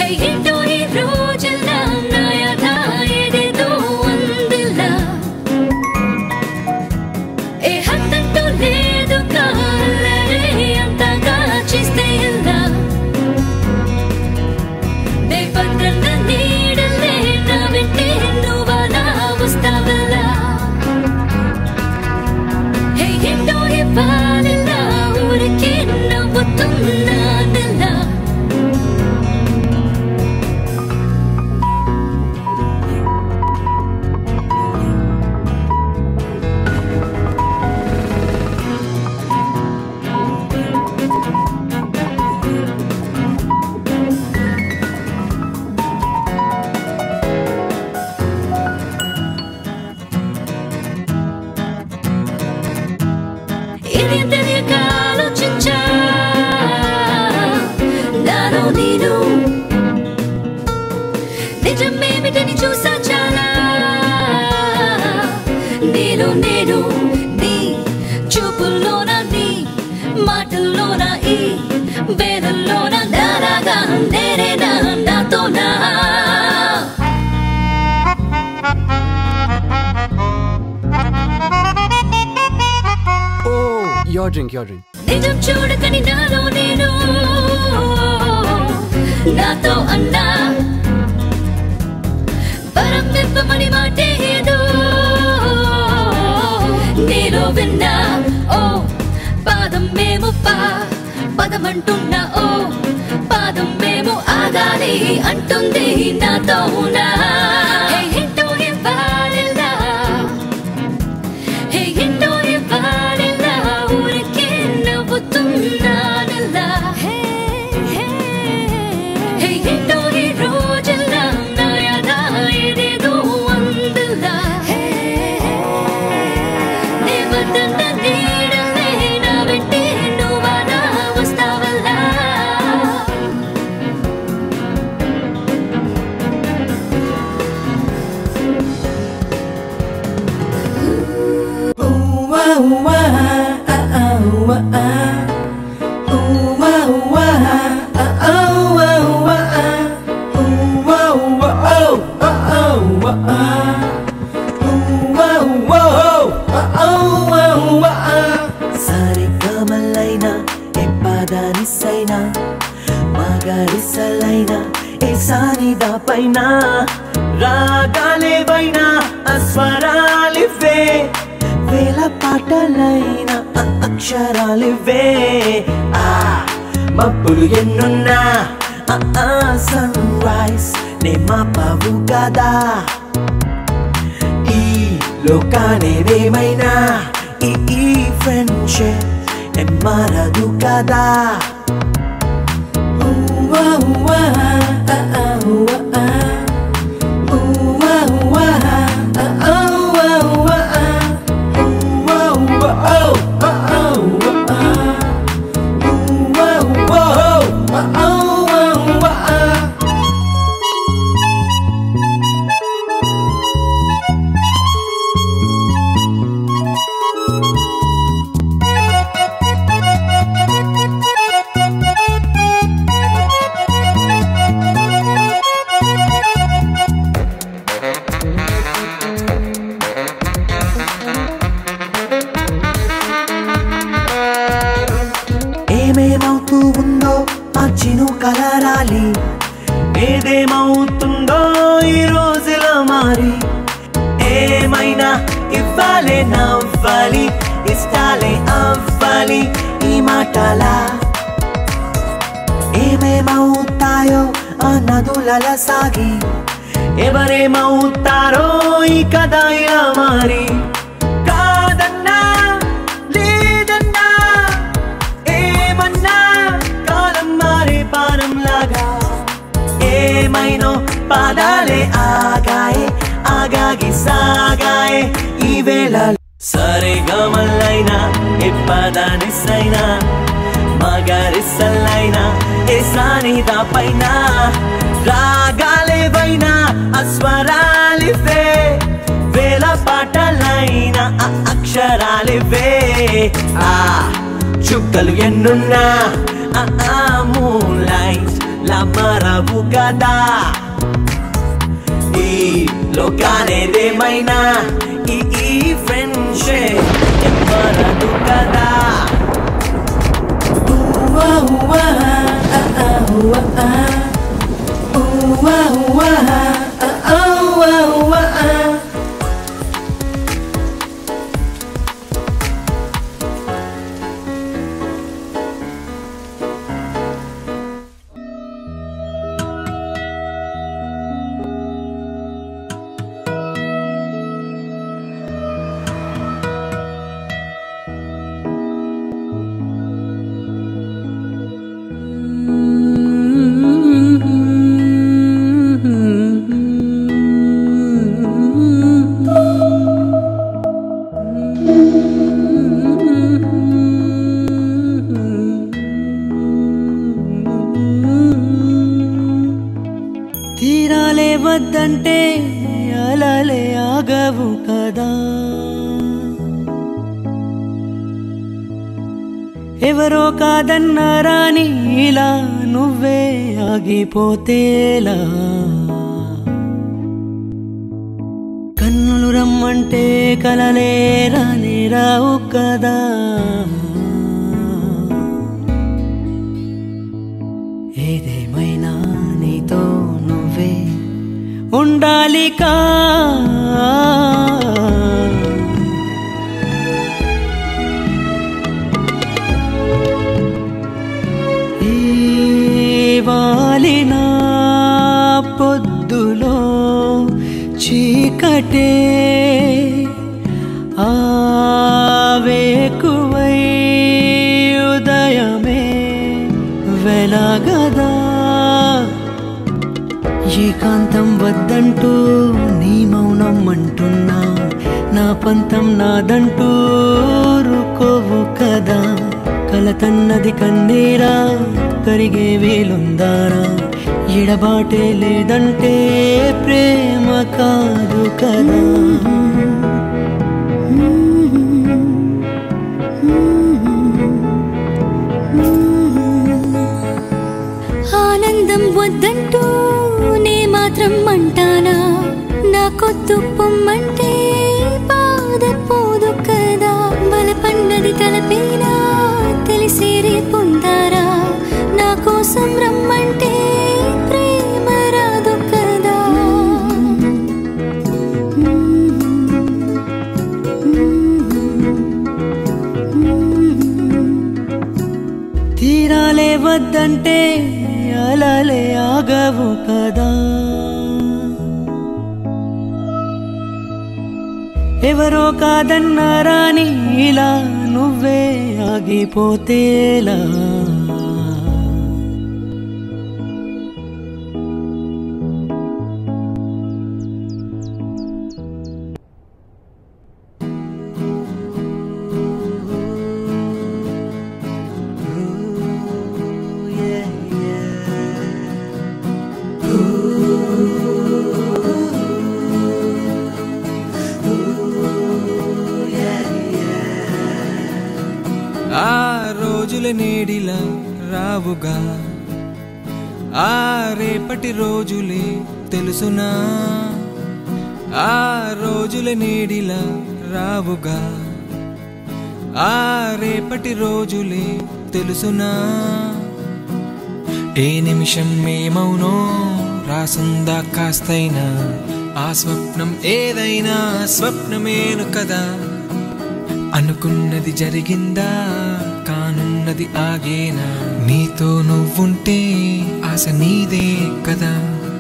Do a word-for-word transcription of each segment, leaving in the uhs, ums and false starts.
ఏంటో ఈ రోజుల్లో నా యథ ఏదేదో అందిలా ఏ హద్దంటూ లేదు కాలరే అంతగా చేస్తే ఇలా నే భద్రన్న నీడలే నా వెంటే నువ్వలా వస్తావలా హే ఏంటో ఇవ్వాలిలా ఊరికే నవ్వుతున్నానిలా ఇది తెలియక ఆలోచించా నాలో నేను నిజమేమిటని చూసా చాలా నీలో నేను నీ చూపుల్లోన నీ మాటల్లోన ఈ వేదల్లోన నాలాగా నేనేనా నాతోనా Your drink, your drink. నిజం చూడకని నాలో నేను నాతో అన్నా పరం విప్పమని మాటే ఏదో నీలో విన్నా ఓ పాదం మేము పా పదమంటున్నా ఓ పాదం మేము ఆగాలి అంటుంది నాతో నా ఏంటో ఇవ్వాలిలా హే ఏంటో ఇవ్వాలిలా ఊరికే నవ్వుతున్నానిలా హే ఏంటో ఈ రోజుల్లో నా యథ ఏదేదో అందిలా నే వద్దన్న నీడలే నా వెంటే నువ్వలా వస్తావలా సరిగమలైనా ఏ పదానిసైనా మగరిసలైనా ఏ సానిదా పైన రాగాలేవైనా అస్వరాలివే వేల పాటలైన అక్షరాలివే ఆ మబ్బులు ఎన్నున్నా సన్ రైజ్ నే మాపవు కదా ఈ లోకానేదేమైనా ఈ ఈ ఫ్రెండ్షిప్ ఏ మారదు కదా ఏమేమవుతూ ఉందో ఆ చిను కలరాలి ఏదేమవుతుందో ఈ రోజులో మారి ఏమైనా ఇవ్వాలే నవ్వాలి ఇష్టాలే అవ్వాలి ఈ మాటలా ఏమేమవుతాయో ఆ నదులల సాగి ఎవరేమవుతారో ఈ కథ ఇలా మారి కాదన్నా లేదన్నా ఏమన్నా కాలం మారే పానంలాగా ఏమైనో పాదాలే ఆగాయే ఆగాగి సాగాయే ఈ వేళ సరిగమలైనా ఏ పదానిసైనా మగరిసలైనా ఏ సానిదా పైన రాగాలేవైనా అస్వరాలివే వేల పాటలైన అక్షరాలివే ఆ చుక్కలు ఎన్నున్నా మూన్ లైట్ లా మరవు కదా ఈ లోకానేదేమైనా ఈ ఈ ఫ్రెండ్షిప్ మరదు కదా ఉవ్వా ఉవ్వా ఆ ఆ ఉవ్వా ఆ ఉవ్వా ఉవ్వా ఆ ఆ ఉవ్వా ఉవ్వా ఆ తీరాలే వద్దంటే అలలే ఆగవు కదా ఎవరో కాదన్నారాని ఇలా నువ్వే ఆగిపోతేలా కన్నులు రమ్మంటే కలలే రాని రావు కదా ఏదేమైనా నీతో నువ్వే ఉండాలికా ఈ వాలిన పొద్దులో చీకటే ఆవేకువై ఉదయమే వెలగదా ఏకాంతం వద్దంటూ నీ మౌనం అంటున్నా నా పంతం నాదంటూ రుకోవు కదా కలతన్నది కన్నీరా కరిగే వీలుందారా ఎడబాటే లేదంటే ప్రేమ కాదు కదా ఆనందం వద్దంటూ నే మాత్రం అంటానా నాకొద్దు పొమ్మంటే బాధ పోదు కదా బలపన్నది తలపేనా తెలిసి రేపుందారా నా కోసం రమ్మంటే ప్రేమ రాదు కదా తీరాలే వద్దంటే అలలే ఆగవు కదా ఎవరో కాదన్నారాని ఇలా నువ్వే ఆగిపోతేలా ఆ రోజుల నేడిలా రావుగా ఆ రేపటి రోజులే తెలుసునా ఆ రోజుల నేడిలా రావుగా ఆ రేపటి రోజులే తెలుసునా ఏ నిమిషం ఏమౌనో రాసుందా కాస్తైనా ఆ స్వప్నం ఏదైనా స్వప్నమేను కదా అనుకున్నది జరిగిందా కానున్నది ఆగేనా నీతో నువ్వుంటే ఆశ నీదే కదా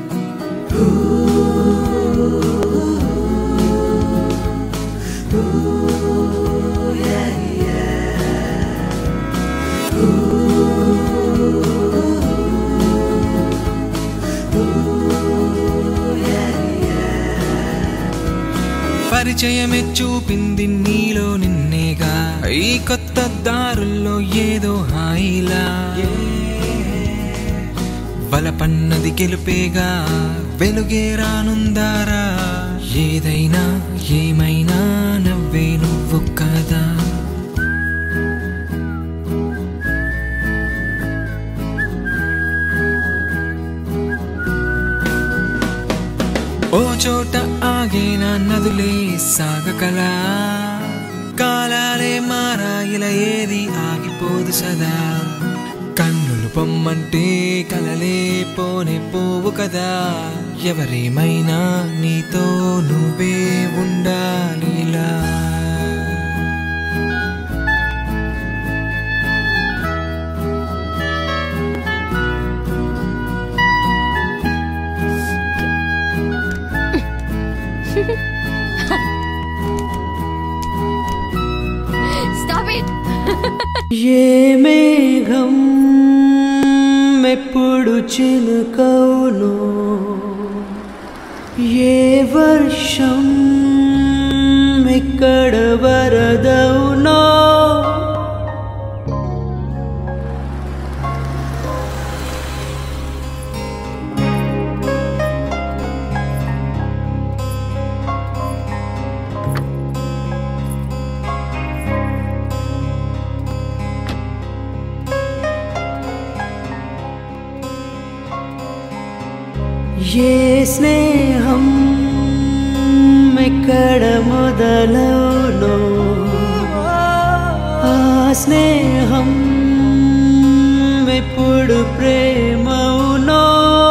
పరిచయమే చూపింది నీలో నిన్నేగా ఈ కొత్త దారుల్లో ఏదో హాయిలా బలపన్నది గెలుపేగా వెలుగే రానుందారా ఏదైనా ఏమైనా నవ్వే నువ్వు కదా ఓ చోట ఆగేనా నదులే సాగకలా కాలాలే మారా ఇలా ఏది ఆగిపోదు సదా కన్నులు పొమ్మంటే కలలే పోనే పోవు కదా ఎవరేమైనా నీతో నువ్వే ఉండాలిలా Stop it! ఏ మేఘం ఎప్పుడు చినుకవునో ఏ వర్షం ఎక్కడ వరదవునో ఏ స్నేహం ఎక్కడ మొదలవునో ఆ స్నేహం ఎప్పుడు ప్రేమవునో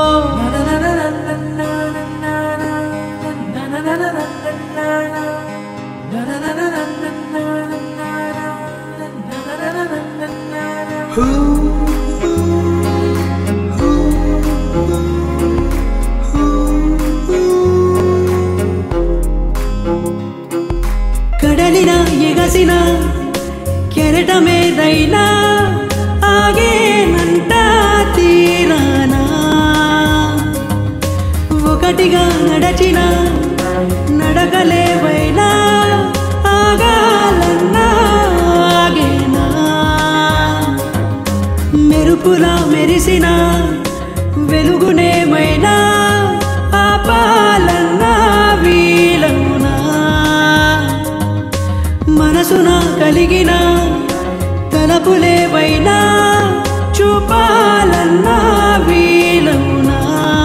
కడలినా ఎగసిన కెరటమేదైనా ఆగేనంట తీరానా ఒకటిగా నడచిన నడకలేవైనా ఆగాలన్నా ఆగేనా మెరుపులా మెరిసిన వెలుగునేమైనా ఆపాలన్నా వీలవునా మనసున కలిగిన తలపులేవైనా చూపాలన్నా వీలవునా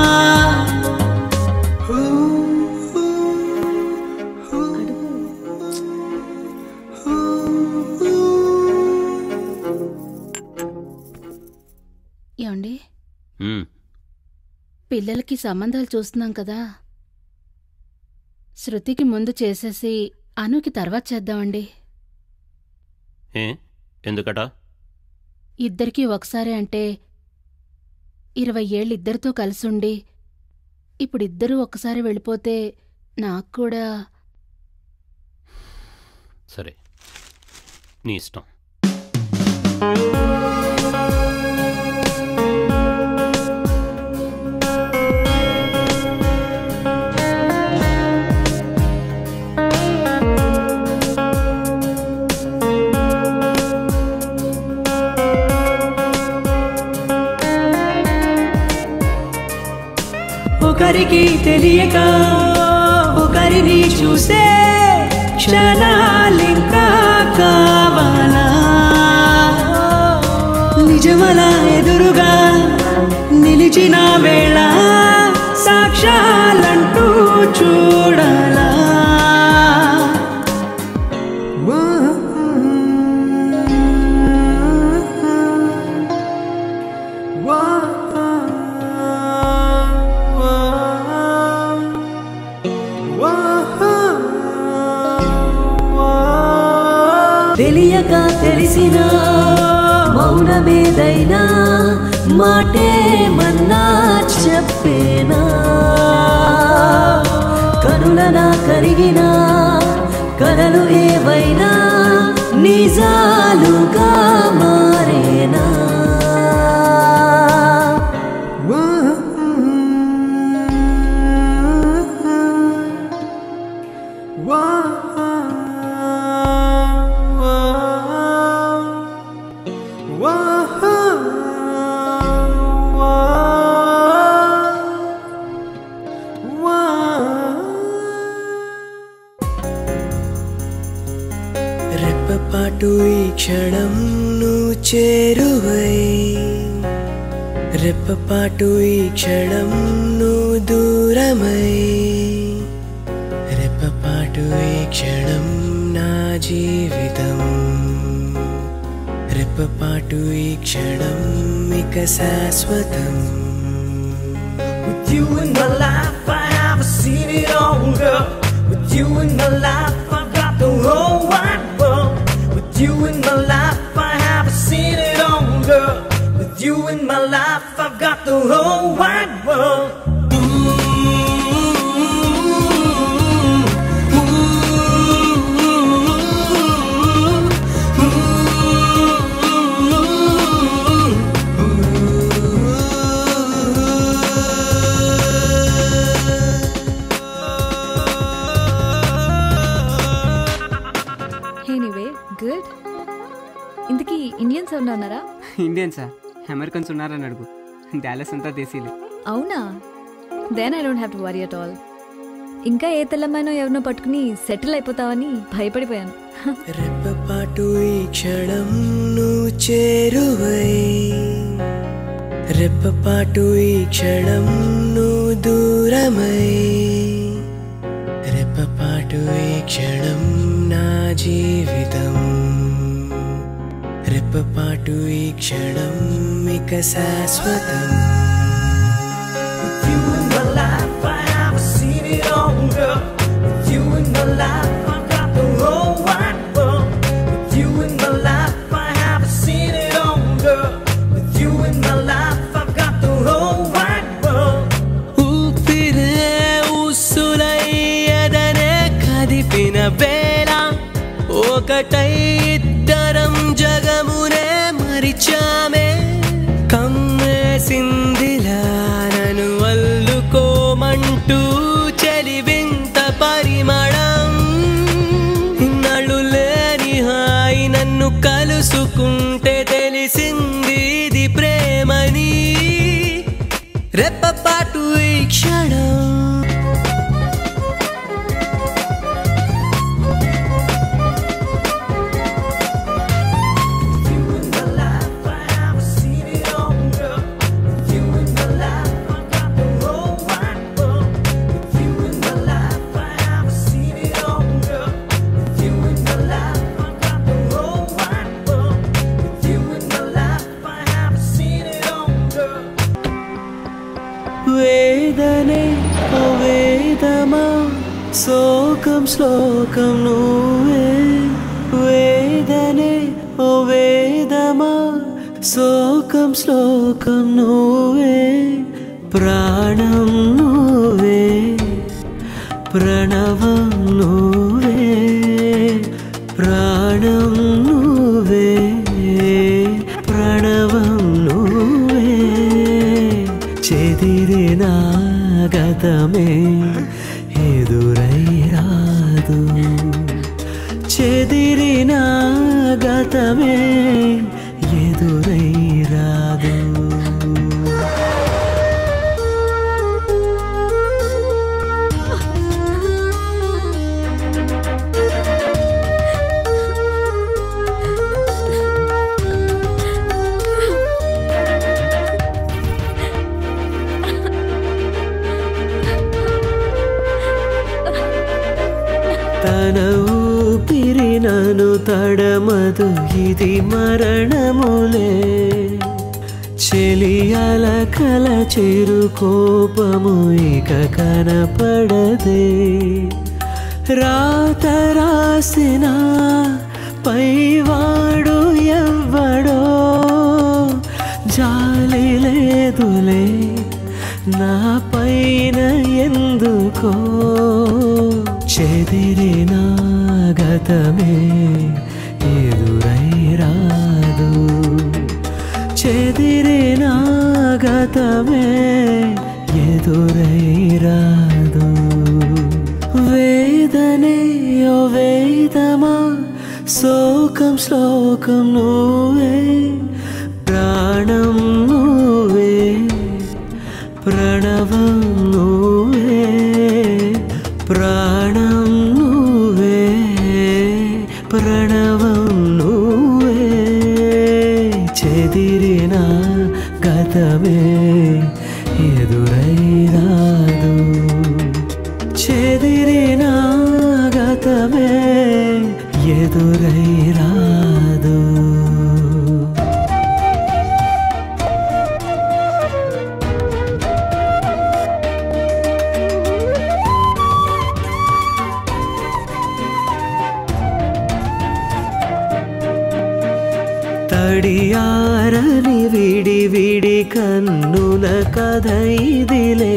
ఏమండి పిల్లలకి సంబంధాలు చూస్తున్నాం కదా శృతికి ముందు చేసేసి అనుకి తర్వాత చేద్దామండి ఏ ఎందుకట ఇద్దరికీ ఒకసారి అంటే ఇరవై ఏళ్ళు ఇద్దరితో కలిసుండి ఇప్పుడిద్దరూ ఒక్కసారి వెళ్ళిపోతే నాకు కూడా సరే నీ ఇష్టం ఒకరికి తెలియక ఒకరిని చూసే క్షణాలింకా కావాలా నిజమలా ఎదురుగా నిలిచిన వేళ సాక్ష్యాలంటూ చూడాలా తెలియక తెలిసిన మౌనమేదైనా మాటేమన్నా చెప్పేనా కనులనా కరిగిన కలలు ఏవైనా నిజాలుగా మారేనా రెప్పపాటు ఈ క్షణం నువ్వు చేరువై రెప్పపాటు ఈ క్షణం నువ్వు దూరమై క్షణం నా జీవితం రెప్పపాటు ఈ క్షణం ఇక శాశ్వతం. With you in my life I haven't seen it all, girl. With you in my life I've got the whole wide world. With you in my life I haven't seen it all, girl. With you in my life I've got the whole wide world. Anyway good. ఇంతకీ Indians ఎవరు ఉన్నారా? ఇండియన్సా? Americans ఉన్నారని అడుగు. Dallas అంతా దేశీలే. అవునా? Then I don't have to worry at all. ఇంకా ఏ తెల్లమ్మాయినో ఎవరినో పట్టుకుని సెటిల్ అయిపోతావని భయపడిపోయాను. రెప్పపాటు ఈ క్షణం నువ్వు చేరువై రెప్పపాటు ఈ క్షణం నువ్వు దూరమై రెప్పపాటు ఈ క్షణం నా జీవితం రెప్పపాటు ఈ క్షణం ఇక శాశ్వతం. With you in my life I haven't seen it all, girl. With you in my life I've got the whole wide world. With you in my life I haven't seen it all, girl. With you in my life I've got the whole wide world. ఊపిరే ఉసులయ్యదనే కదిపిన వేళ ఒకటై ఇద్దరం జగమునే మరిచామే. కమ్మేసిందిలా నన్ను అల్లుకోమంటూ చెలివింత పరిమళం. ఇన్నాళ్ళు లేని హాయి నన్ను కలుసుకుంటే తెలిసింది ఇది ప్రేమని. రెప్పపాటు ఈ క్షణం వేదనే ఓ వేదమా శోకం శ్లోకం నువ్వే. వేదనే ఓ వేదమా శోకం శ్లోకం నువ్వే. ప్రాణం నువ్వే ప్రణవం నువ్వే. ప్రాణం నువ్వే ప్రణవం నువ్వే. చెదిరిన గతమే ఎదురై రాదు. చెదిరిన గతమే ఎదురై రాదు. తన ఊపిరి నన్ను తడమదు ఇది మరణములే. చెలియల కల చిరు కోపము ఇక కనపడదే. రాత రాసిన పైవాడు ఎవ్వడో జాలి లేదులే నా పైన ఎందుకో. చెదిరిన గతమే ఎదురై రాదు. చెదిరిన గతమే ఎదురై రాదు. వేదనే ఓ వేదమా శోకం శ్లోకం నువ్వే. ప్రాణం నువ్వే ప్రణవం నువ్వే. ప్రాణం నువ్వే ప్రణవం నువ్వే. చెదిరిన గతమే ఎదురై రాదు. చెదిరిన గతమే ఎదురై రాదు. తడియారని విడి విడి కన్నుల కథ ఇదిలే.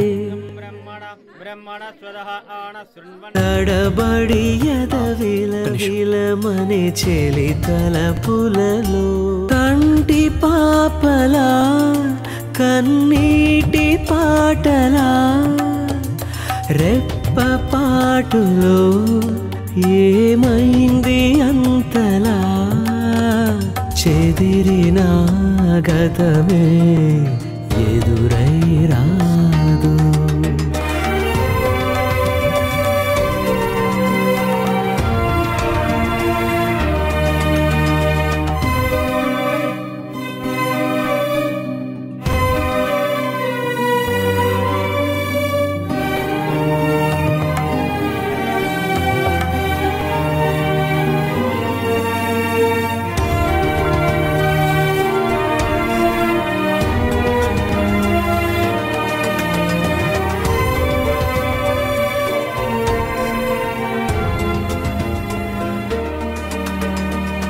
తడబడి ఎదవిల విలమనే చెలి తలపులలో కంటి పాపలా కన్నీటి పాటలా రెప్ప పాటులో ఏమైంది అంతలా చెదిరిన గతమే ఎదురై రా.